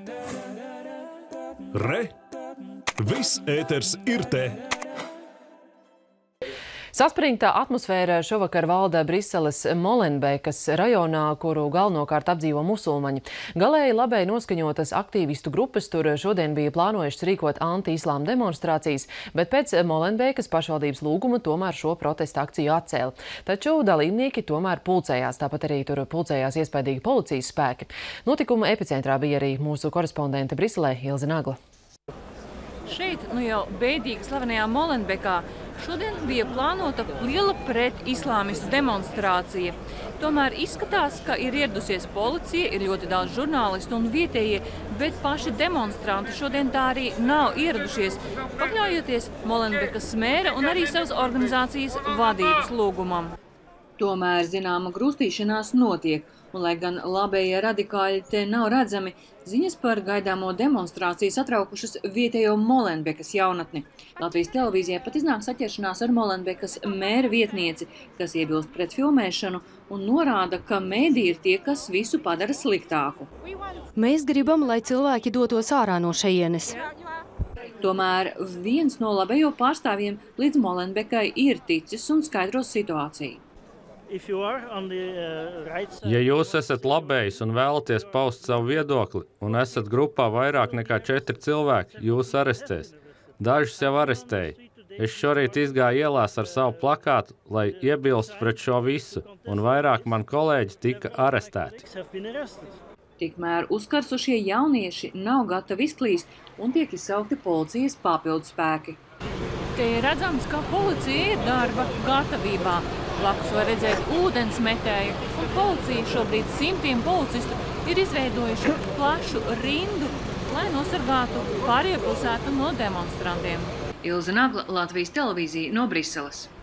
Re! Viss ēters ir te! Saspringta atmosfēra šovakar valda Briseles Molenbeekas rajonā, kuru galvenokārt apdzīvo musulmaņi. Galēji labēji noskaņotas aktīvistu grupas tur šodien bija plānojušas rīkot anti-islāma demonstrācijas, bet pēc Molenbeekas pašvaldības lūguma tomēr šo protesta akciju atcēla. Taču dalībnieki tomēr pulcējās, tāpat arī tur pulcējās iespaidīgi policijas spēki. Notikuma epicentrā bija arī mūsu korespondente Briselē Ilze Nagla. Šeit, jau beidīgi slavenajā Molenbeekā, šodien bija plānota liela pret-islāmistu demonstrācija. Tomēr izskatās, ka ir ieradusies policija, ir ļoti daudz žurnālistu un vietējie, bet paši demonstranti šodien tā arī nav ieradušies, pakļaujoties Molenbeekas mēra un arī savas organizācijas vadības lūgumam. Tomēr zināma grūstīšanās notiek, un lai gan labējie radikāļi te nav redzami, ziņas par gaidāmo demonstrāciju satraukušas vietējo Molenbeekas jaunatni. Latvijas televīzijai pat iznāk saķeršanās ar Molenbeekas mēra vietnieci, kas iebilst pret filmēšanu un norāda, ka mēdī ir tie, kas visu padara sliktāku. Mēs gribam, lai cilvēki dotos ārā no šejienes. Tomēr viens no labējo pārstāvjiem līdz Molenbeekai ir ticis un skaidros situāciju. Ja jūs esat labējs un vēlaties paust savu viedokli un esat grupā vairāk nekā 4 cilvēki, jūs arestēs. Dažus jau arestēja. Es šorīt izgāju ielās ar savu plakātu, lai iebilstu pret šo visu, un vairāk mani kolēģi tika arestēti. Tikmēr uzkarsušie jaunieši nav gatavi izklīst un tiek izsaukti policijas papildu spēki. Te ir redzams, ka policija ir darba gatavībā. Blakus var redzēt ūdensmetēju, un policija šobrīd simtiem policistu ir izveidojuši plašu rindu, lai nosargātu pārējo pilsētu no demonstrantiem. Ilze Nagla, Latvijas televīzija no Briseles.